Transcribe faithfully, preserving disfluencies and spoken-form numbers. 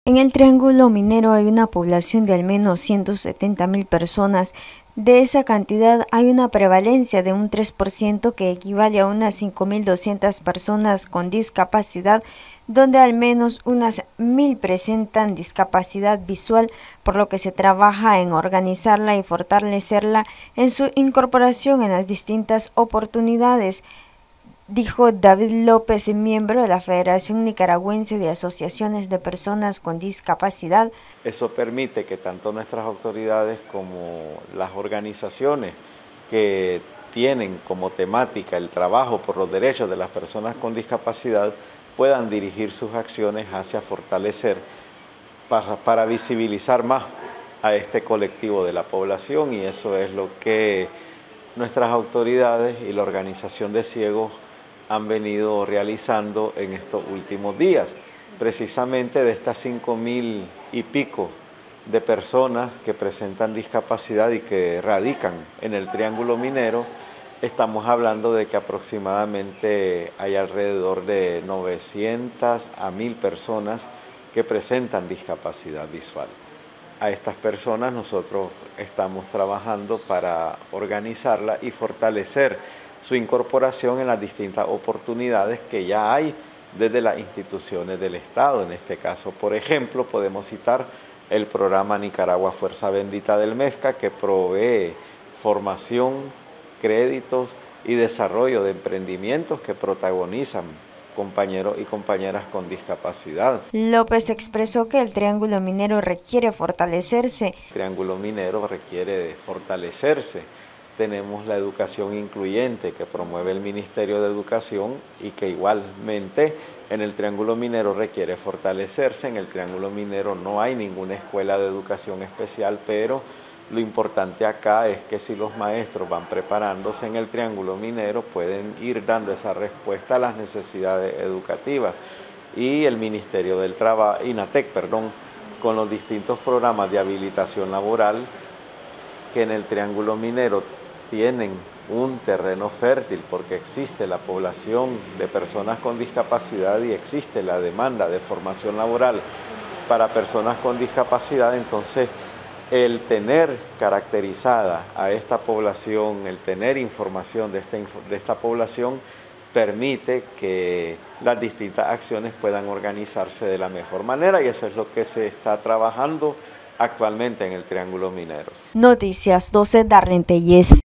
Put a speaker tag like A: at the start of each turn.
A: En el Triángulo Minero hay una población de al menos ciento setenta mil personas. De esa cantidad hay una prevalencia de un tres por ciento que equivale a unas cinco mil doscientas personas con discapacidad, donde al menos unas mil presentan discapacidad visual, por lo que se trabaja en organizarla y fortalecerla en su incorporación en las distintas oportunidades, dijo David López, miembro de la Federación Nicaragüense de Asociaciones de Personas con Discapacidad.
B: Eso permite que tanto nuestras autoridades como las organizaciones que tienen como temática el trabajo por los derechos de las personas con discapacidad puedan dirigir sus acciones hacia fortalecer, para, para visibilizar más a este colectivo de la población, y eso es lo que nuestras autoridades y la Organización de Ciegos han venido realizando en estos últimos días. Precisamente de estas cinco mil y pico de personas que presentan discapacidad y que radican en el Triángulo Minero, estamos hablando de que aproximadamente hay alrededor de novecientas a mil personas que presentan discapacidad visual. A estas personas nosotros estamos trabajando para organizarla y fortalecer su incorporación en las distintas oportunidades que ya hay desde las instituciones del Estado. En este caso, por ejemplo, podemos citar el programa Nicaragua Fuerza Bendita del MESCA, que provee formación, créditos y desarrollo de emprendimientos que protagonizan compañeros y compañeras con discapacidad.
A: López expresó que el Triángulo Minero requiere fortalecerse.
B: El Triángulo Minero requiere fortalecerse. Tenemos la educación incluyente que promueve el Ministerio de Educación y que igualmente en el Triángulo Minero requiere fortalecerse. En el Triángulo Minero no hay ninguna escuela de educación especial, pero lo importante acá es que si los maestros van preparándose en el Triángulo Minero, pueden ir dando esa respuesta a las necesidades educativas. Y el Ministerio del Trabajo, INATEC, perdón, con los distintos programas de habilitación laboral que en el Triángulo Minero tienen un terreno fértil porque existe la población de personas con discapacidad y existe la demanda de formación laboral para personas con discapacidad. Entonces, el tener caracterizada a esta población, el tener información de esta, de esta población, permite que las distintas acciones puedan organizarse de la mejor manera, y eso es lo que se está trabajando actualmente en el Triángulo Minero.
A: Noticias doce, Darlene Tellez.